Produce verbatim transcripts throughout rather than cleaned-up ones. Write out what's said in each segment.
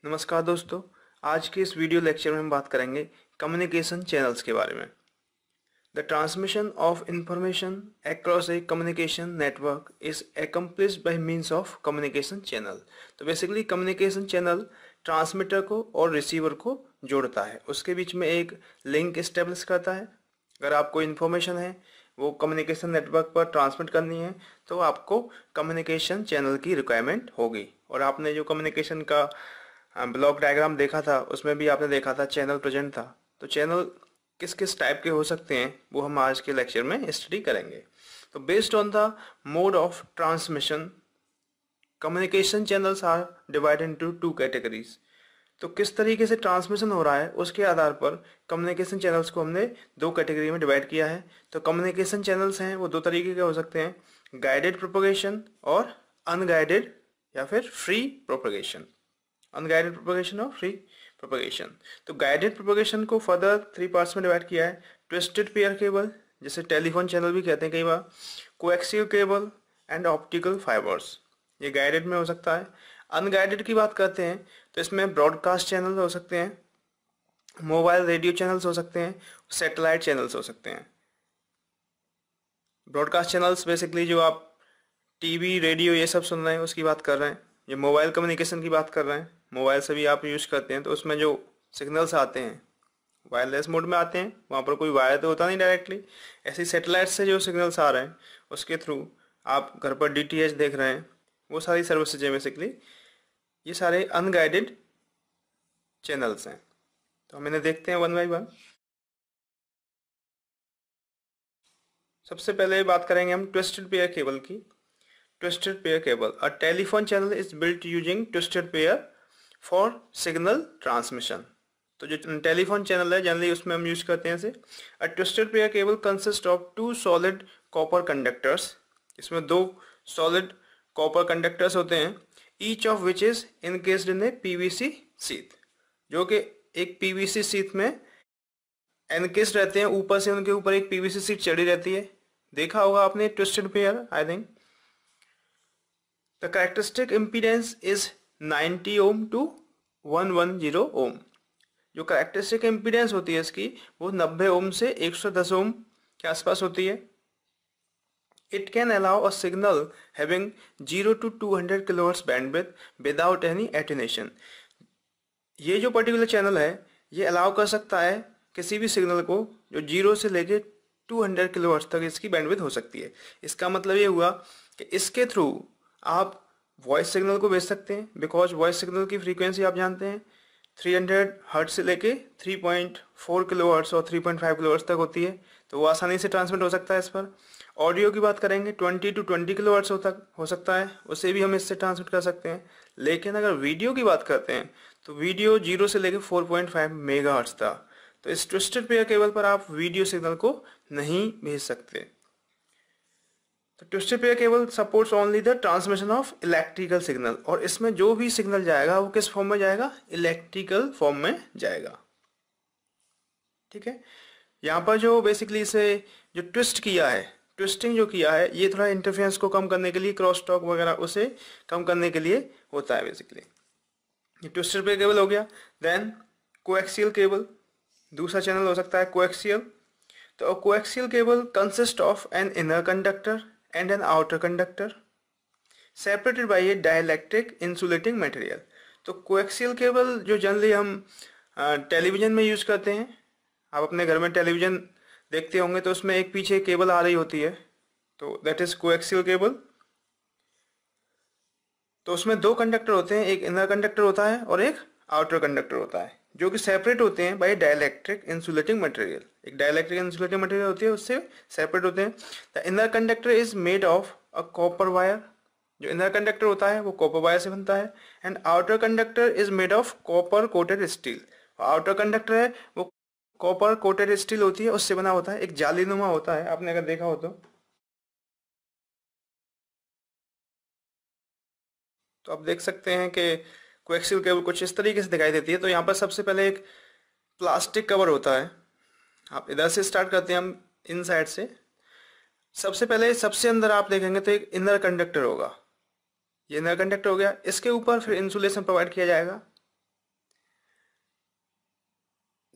नमस्कार दोस्तों, आज के इस वीडियो लेक्चर में हम बात करेंगे कम्युनिकेशन चैनल्स के बारे में। The transmission of information across a communication network is accomplished by means of communication channel. तो बेसिकली कम्युनिकेशन चैनल ट्रांसमीटर को और रिसीवर को जोड़ता है, उसके बीच में एक लिंक इस्टेब्लिश करता है। अगर आपको इन्फॉर्मेशन है वो कम्युनिकेशन नेटवर्क पर ट्रांसमिट करनी है तो आपको कम्युनिकेशन चैनल की रिक्वायरमेंट होगी। और आपने जो कम्युनिकेशन का ब्लॉक डायग्राम देखा था उसमें भी आपने देखा था चैनल प्रेजेंट था। तो चैनल किस किस टाइप के हो सकते हैं वो हम आज के लेक्चर में स्टडी करेंगे। तो based on the mode of transmission communication channels are divided into two categories. तो किस तरीके से ट्रांसमिशन हो रहा है उसके आधार पर कम्युनिकेशन चैनल्स को हमने दो कैटेगरी में डिवाइड किया है। तो कम्युनिकेशन चैनल्स हैं वो दो तरीके के हो सकते हैं, गाइडेड प्रोपगेशन और अनगाइडेड या फिर फ्री प्रोपगेशन। अनगाइडेड प्रोपगेशन और फ्री प्रोपगेशन। तो गाइडेड प्रोपगेशन को फर्दर थ्री पार्ट्स में डिवाइड किया है। ट्विस्टेड पेयर केबल, जिसे टेलीफोन चैनल भी कहते हैं कई बार, coaxial cable and optical fibres, ये गाइडेड में हो सकता है। अनगाइडेड की बात करते हैं तो इसमें ब्रॉडकास्ट चैनल हो सकते हैं, मोबाइल रेडियो चैनल्स हो सकते हैं, सैटेलाइट चैनल्स हो सकते हैं। ब्रॉडकास्ट चैनल्स बेसिकली जो आप टीवी रेडियो ये सब सुन रहे हैं उसकी बात कर रहे हैं। ये मोबाइल कम्युनिकेशन की बात कर रहे हैं, मोबाइल से भी आप यूज़ करते हैं तो उसमें जो सिग्नल्स आते हैं वायरलेस मोड में आते हैं, वहाँ पर कोई वायर तो होता नहीं डायरेक्टली। ऐसी सैटेलाइट से जो सिग्नल्स आ रहे हैं उसके थ्रू आप घर पर डीटीएच देख रहे हैं, वो सारी सर्विसेज हैं बेसिकली। ये सारे अनगाइडेड चैनल्स हैं। तो हम इन्हें देखते हैं वन बाई वन। सबसे पहले बात करेंगे हम ट्विस्टेड पेयर केबल की। Twisted pair cable, a telephone channel is built using twisted pair for signal transmission. तो जो टेलीफोन चैनल है जनरली उसमें हम यूज करते हैं इसे। A twisted pair cable consist of two solid copper conductors. इसमें दो सॉलिड कॉपर कंडक्टर्स होते हैं, each of which is encased in a PVC sheath, जो कि एक पीवीसी शीथ में एनकेस्ड रहते हैं। ऊपर से उनके ऊपर एक पीवीसी शीट चढ़ी रहती है। देखा होगा आपने twisted pair, I think. The characteristic impedance is ninety ohm to one hundred ohm। जो characteristic impedance होती है इसकी वो नब्बे ओम से एक सौ दस ओम के आसपास होती है। It can allow a signal having zero to two hundred kilohertz bandwidth without any attenuation। ये जो पर्टिकुलर चैनल है ये अलाउ कर सकता है किसी भी सिग्नल को जो जीरो से लेके दो सौ किलोहर्ट्ज तक इसकी बैंडविड्थ हो सकती है। इसका मतलब ये हुआ कि इसके थ्रू आप वॉइस सिग्नल को भेज सकते हैं, बिकॉज वॉइस सिग्नल की फ्रीक्वेंसी आप जानते हैं तीन सौ हर्ट्ज से लेके तीन पॉइंट चार किलोहर्ट्ज और तीन पॉइंट पाँच किलोहर्ट्ज तक होती है, तो वो आसानी से ट्रांसमिट हो सकता है इस पर। ऑडियो की बात करेंगे बीस टू बीस किलोहर्ट्ज तक हो सकता है, उसे भी हम इससे ट्रांसमिट कर सकते हैं। लेकिन अगर वीडियो की बात करते हैं तो वीडियो जीरो से लेकर चार पॉइंट पाँच मेगाहर्ट्ज था, तो इस ट्विस्टेड पेयर केबल पर आप वीडियो सिग्नल को नहीं भेज सकते। तो twisted pair cable supports only the transmission of electrical signal, और इसमें जो भी सिग्नल जाएगा वो किस फॉर्म में जाएगा, इलेक्ट्रिकल फॉर्म में जाएगा। ठीक है, यहाँ पर जो बेसिकली इसे जो ट्विस्ट किया है, ट्विस्टिंग जो किया है, ये थोड़ा इंटरफेरेंस को कम करने के लिए, क्रॉस टॉक वगैरह उसे कम करने के लिए होता है बेसिकली। ये ट्विस्टेड पेयर केबल हो गया। देन कोएक्सियल केबल, दूसरा चैनल हो सकता है कोएक्सियल। तो coaxial cable consist of an inner conductor and an outer conductor separated by a dielectric insulating material। तो कोएक्सियल केबल जो जनरली हम टेलीविज़न में यूज़ करते हैं, आप अपने घर में टेलीविज़न देखते होंगे तो उसमें एक पीछे केबल आ रही होती है, तो दैट इज कोएक्सियल केबल। तो उसमें दो कंडक्टर होते हैं, एक इनर कंडक्टर होता है और एक आउटर कंडक्टर होता है, जो कि सेपरेट होते हैं बाय डाइलेक्ट्रिक इंसुलेटिंग मटेरियल। एक डाइलेक्ट्रिक इंसुलेटिंग मटेरियल होती है, उससे सेपरेट होते हैं। The inner conductor is made of a copper wire. जो इनर कंडक्टर होता है वो कॉपर वायर से बनता है। And outer conductor is made of copper coated steel. Outer conductor है वो कॉपर कोटेड स्टील होती है, उससे बना होता है, एक जालीनुमा होता है, आपने अगर देखा हो तो। तो आप देख सकते हैं कि कोएक्सियल केबल कुछ इस तरीके से दिखाई देती है। तो यहाँ पर सबसे पहले एक प्लास्टिक कवर होता है। आप इधर से स्टार्ट करते हैं हम इन साइड से। सबसे पहले सबसे अंदर आप देखेंगे तो एक इनर कंडक्टर होगा, ये इनर कंडक्टर हो गया। इसके ऊपर फिर इंसुलेशन प्रोवाइड किया जाएगा,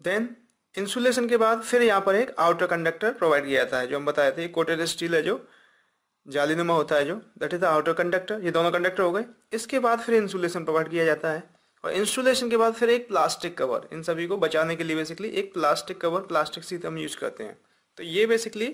देन इंसुलेशन के बाद फिर यहाँ पर एक आउटर कंडक्टर प्रोवाइड किया जाता है, जो हम बताए थे कोटेड स्टील है जो जालीनुमा होता है, जो that is the outer conductor. ये दोनों कंडक्टर हो गए। इसके बाद फिर इंसुलेशन प्रोवाइड किया जाता है, और इंसुलेशन के बाद फिर एक प्लास्टिक कवर, इन सभी को बचाने के लिए बेसिकली एक प्लास्टिक कवर, प्लास्टिक शीट हम यूज करते हैं। तो ये बेसिकली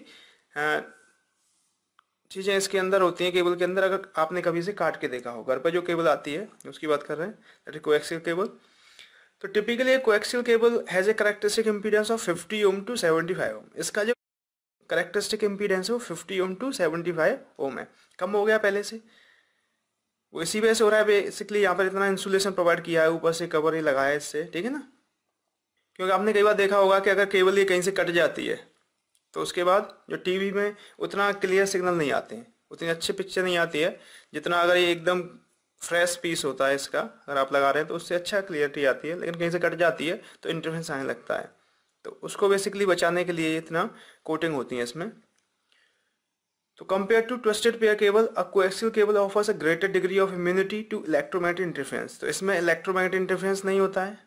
चीज़ें इसके अंदर होती हैं केबल के अंदर। अगर आपने कभी से काट के देखा हो, घर पर जो केबल आती है उसकी बात कर रहे हैं, दैट इज कोएक्सियल केबल। तो typically coaxial cable has a characteristic impedance of fifty ohm to seventy five ohm. इसका जो कैरेक्टरिस्टिक इम्पीडेंस है वो fifty ohm to seventy five ohm है, कम हो गया पहले से। वो इसी वजह से हो रहा है बेसिकली, यहाँ पर इतना इंसुलेशन प्रोवाइड किया है, ऊपर से कवर ही लगाया है इससे, ठीक है ना। क्योंकि आपने कई बार देखा होगा कि अगर केबल ये कहीं से कट जाती है तो उसके बाद जो टीवी में उतना क्लियर सिग्नल नहीं आते हैं, उतनी अच्छी पिक्चर नहीं आती है जितना अगर ये एकदम फ्रेश पीस होता है इसका, अगर आप लगा रहे हैं तो उससे अच्छा क्लियरिटी आती है। लेकिन कहीं से कट जाती है तो इंटरफेरेंस आने लगता है, तो उसको बेसिकली बचाने के लिए इतना कोटिंग होती है इसमें। तो compare to twisted pair cable, a coaxial cable offers a greater degree of immunity to electromagnetic interference. तो इसमें इलेक्ट्रोमैग्नेटिक इंटरफेरेंस नहीं होता है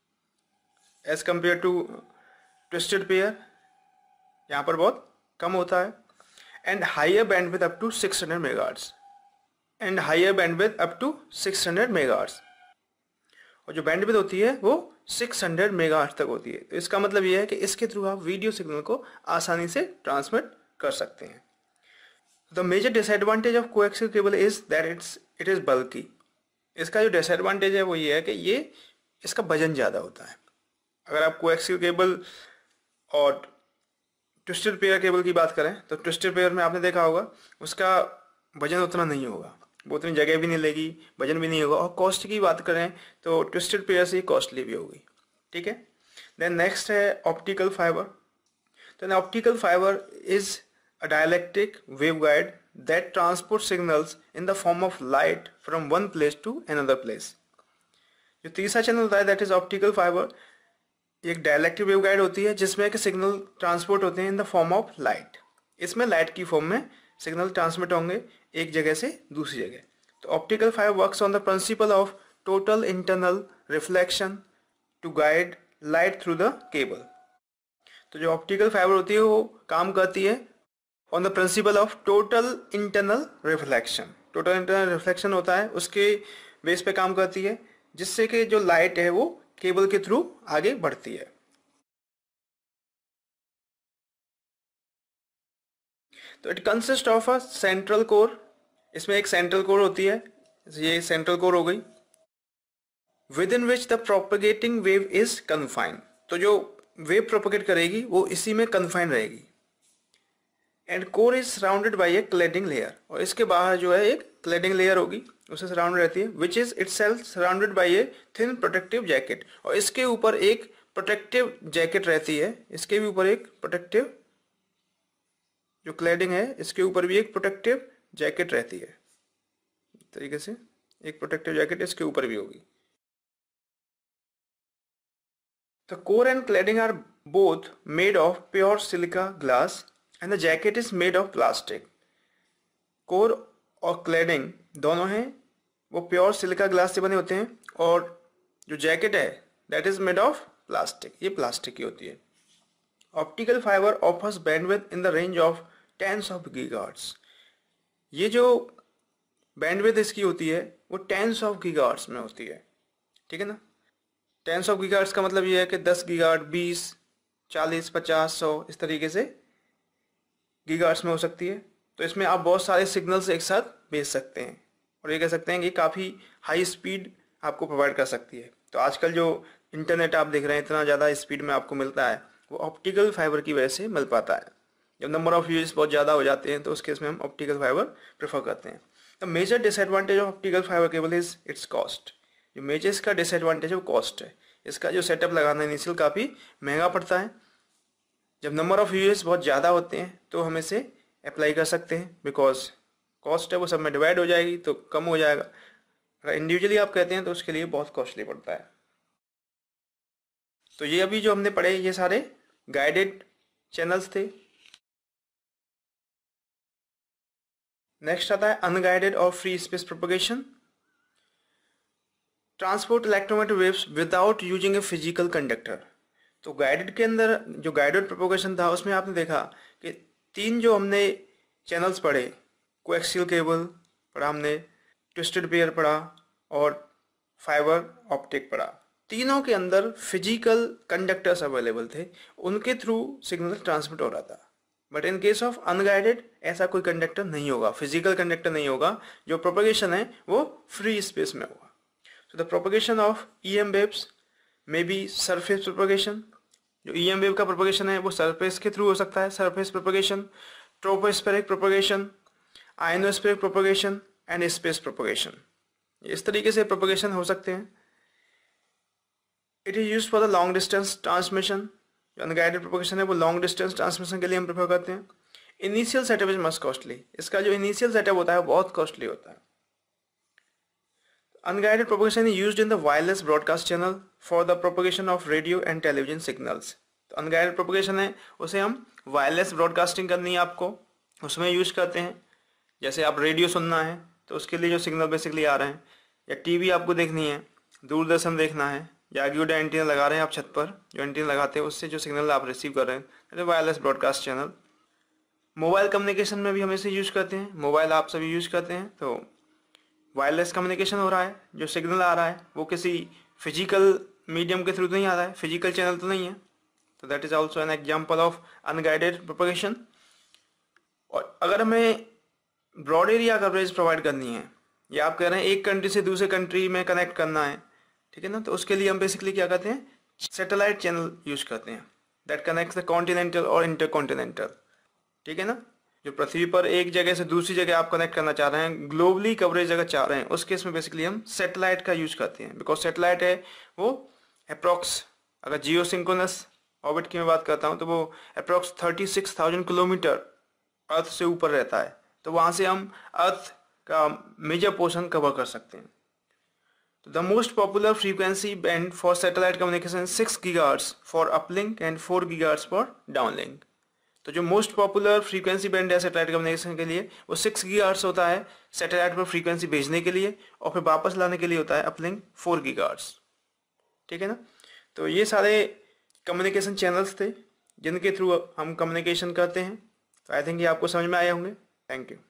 as compare to twisted pair, यहाँ पर बहुत कम होता है। And higher bandwidth up to six hundred megahertz, and higher bandwidth up to six hundred megahertz, और जो बैंडविड्थ होती है वो सिक्स हंड्रेड मेगाहर्ट्ज तक होती है। तो इसका मतलब ये है कि इसके थ्रू आप वीडियो सिग्नल को आसानी से ट्रांसमिट कर सकते हैं। The major disadvantage of coaxial cable is that it's it is bulky. इसका जो डिसएडवांटेज है वो ये है कि ये इसका वजन ज़्यादा होता है। अगर आप कोएक्सियल केबल और ट्विस्टेड पेयर केबल की बात करें तो ट्विस्टेड पेयर में आपने देखा होगा उसका वजन उतना नहीं होगा, वो उतनी जगह भी नहीं लेगी, वजन भी नहीं होगा। और कॉस्ट की बात करें तो ट्विस्टेड पेयर से कॉस्टली भी होगी, ठीक है। देन नेक्स्ट है ऑप्टिकल फाइबर। तो optical fibre is a dielectric waveguide that transports signals in the form of light from one place to another place। जो तीसरा चैनल होता है दैट इज ऑप्टिकल फाइबर, एक डायलेक्ट्रिक वेवगाइड होती है जिसमें कि सिग्नल ट्रांसपोर्ट होते हैं in the form of light. इसमें लाइट की फॉर्म में सिग्नल ट्रांसमिट होंगे एक जगह से दूसरी जगह। तो optical fibre works on the principle of total internal reflection to guide light through the cable. तो जो ऑप्टिकल फाइबर होती है वो काम करती है on the principle of total internal reflection. Total internal reflection होता है उसके बेस पे काम करती है, जिससे कि जो लाइट है वो केबल के थ्रू आगे बढ़ती है। तो it consist of a central core, इसमें एक सेंट्रल कोर होती है, ये सेंट्रल कोर हो गई, within which the propagating wave is confined. तो जो वेव प्रोपगेट करेगी वो इसी में कन्फाइंड रहेगी। And core is surrounded by a cladding layer, और इसके बाहर जो है एक क्लेडिंग लेयर होगी उससे सराउंड रहती है, which is itself surrounded by a thin protective jacket. और इसके ऊपर एक प्रोटेक्टिव जैकेट रहती है, इसके भी ऊपर एक प्रोटेक्टिव जो क्लेडिंग है इसके ऊपर भी एक प्रोटेक्टिव जैकेट रहती है। इस तरीके से एक प्रोटेक्टिव जैकेट इसके ऊपर भी होगी। The core and cladding are both made of pure silica glass and the jacket is made of plastic. Core और cladding दोनों हैं वो प्योर सिलिका ग्लास से बने होते हैं, और जो जैकेट है that is made of plastic, ये प्लास्टिक की होती है। Optical fiber offers bandwidth in the range of tens of gigahertz। ये जो बैंडविड्थ इसकी होती है वो टेंस ऑफ गीगाहर्ट्ज में होती है, ठीक है ना। टेंस ऑफ गीगाहर्ट्ज का मतलब ये है कि दस गीगाहर्ट्ज, बीस, चालीस, पचास, सौ इस तरीके से गीगाहर्ट्ज में हो सकती है। तो इसमें आप बहुत सारे सिग्नल्स एक साथ भेज सकते हैं, और ये कह सकते हैं कि काफ़ी हाई स्पीड आपको प्रोवाइड कर सकती है। तो आजकल जो इंटरनेट आप देख रहे हैं इतना ज़्यादा स्पीड में आपको मिलता है वो ऑप्टिकल फाइबर की वजह से मिल पाता है। जब नंबर ऑफ यूजर्स बहुत ज़्यादा हो जाते हैं तो उस केस में हम ऑप्टिकल फाइबर प्रेफर करते हैं। The major disadvantage of optical fibre cable is its cost. जो मेजर इसका डिसएडवांटेज है वो कॉस्ट है। इसका जो सेटअप लगाना इनिशियल काफ़ी महंगा पड़ता है। जब नंबर ऑफ यूजर्स बहुत ज़्यादा होते हैं तो हम इसे अप्लाई कर सकते हैं, बिकॉज कॉस्ट है वो सब में डिवाइड हो जाएगी तो कम हो जाएगा। अगर इंडिविजुअली आप कहते हैं तो उसके लिए बहुत कॉस्टली पड़ता है। तो ये अभी जो हमने पढ़े ये सारे गाइडेड चैनल्स थे। नेक्स्ट आता है अनगाइडेड और free space propagation. Transport electromagnetic waves without using a physical conductor. तो गाइडेड के अंदर जो गाइडेड प्रोपोगेशन था उसमें आपने देखा कि तीन जो हमने चैनल्स पढ़े, कोएक्सियल केबल पढ़ा हमने, ट्विस्टेड पेयर पढ़ा और फाइबर ऑप्टिक पढ़ा, तीनों के अंदर फिजिकल कंडक्टर्स अवेलेबल थे, उनके थ्रू सिग्नल ट्रांसमिट हो रहा था। But in case of unguided ऐसा कोई कंडक्टर नहीं होगा, फिजिकल कंडक्टर नहीं होगा, जो प्रोपगेशन है वो फ्री स्पेस में होगा। So the propagation of EM waves may be surface propagation, जो ईएम वेव का प्रोपगेशन है वो सरफेस के थ्रू हो सकता है, surface propagation, tropospheric propagation, ionospheric propagation and space propagation. इस तरीके से प्रोपगेशन हो सकते हैं। It is use for the long distance transmission, जो अनगाइडेड प्रोपगेशन है वो लॉन्ग डिस्टेंस ट्रांसमिशन के लिए हम प्रेफर करते हैं। Initial setup is must costly, इसका जो इनिशियल सेटअप होता है बहुत कॉस्टली होता है। Unguided propagation is used in the wireless broadcast channel for the propagation of radio and television signals. तो अनगाइडेड प्रोपगेशन है उसे हम वायरलेस ब्रॉडकास्टिंग करनी है आपको, उसमें यूज करते हैं। जैसे आप रेडियो सुनना है तो उसके लिए जो सिग्नल बेसिकली आ रहे हैं, या टीवी आपको देखनी है, दूरदर्शन देखना है, या अग्यूडा एंटीना लगा रहे हैं आप छत पर, जो एंटीना लगाते हैं उससे जो सिग्नल आप रिसीव कर रहे हैं, wireless broadcast channel. Mobile communication में भी हम इसे यूज करते हैं, मोबाइल आप सभी यूज करते हैं, तो वायरलेस कम्युनिकेशन हो रहा है, जो सिग्नल आ रहा है वो किसी फिजिकल मीडियम के थ्रू नहीं आ रहा है, फिजिकल चैनल तो नहीं है, तो that is also an example of unguided propagation. और अगर हमें ब्रॉड एरिया कवरेज प्रोवाइड करनी है, या आप कह रहे हैं एक कंट्री से दूसरे कंट्री में कनेक्ट करना है, ठीक है ना, तो उसके लिए हम बेसिकली क्या करते हैं, सैटेलाइट चैनल यूज करते हैं दैट कनेक्ट्स द कॉन्टिनेंटल और इंटरकॉन्टिनेंटल, ठीक है ना। जो पृथ्वी पर एक जगह से दूसरी जगह आप कनेक्ट करना चाह रहे हैं, ग्लोबली कवरेज अगर चाह रहे हैं, उस केस में बेसिकली हम सैटेलाइट का यूज करते हैं, बिकॉज सैटेलाइट है वो अप्रॉक्स, अगर जियो सिंक्रोनस ऑर्बिट की मैं बात करता हूँ तो वो approx thirty six thousand kilometre earth से ऊपर रहता है, तो वहाँ से हम अर्थ का मेजर पोर्शन कवर कर सकते हैं। तो the most popular frequency band for satellite communication six gigahertz for uplink and four gigahertz for downlink. तो जो मोस्ट पॉपुलर फ्रीक्वेंसी बैंड है सैटेलाइट कम्युनिकेशन के लिए वो सिक्स गीगाहर्ट्ज होता है सैटेलाइट पर फ्रीक्वेंसी भेजने के लिए, और फिर वापस लाने के लिए होता है अपलिंक फोर गीगाहर्ट्ज, ठीक है ना। तो ये सारे कम्युनिकेशन चैनल्स थे जिनके थ्रू हम कम्युनिकेशन करते हैं। तो आई थिंक ये आपको समझ में आए होंगे। Thank you.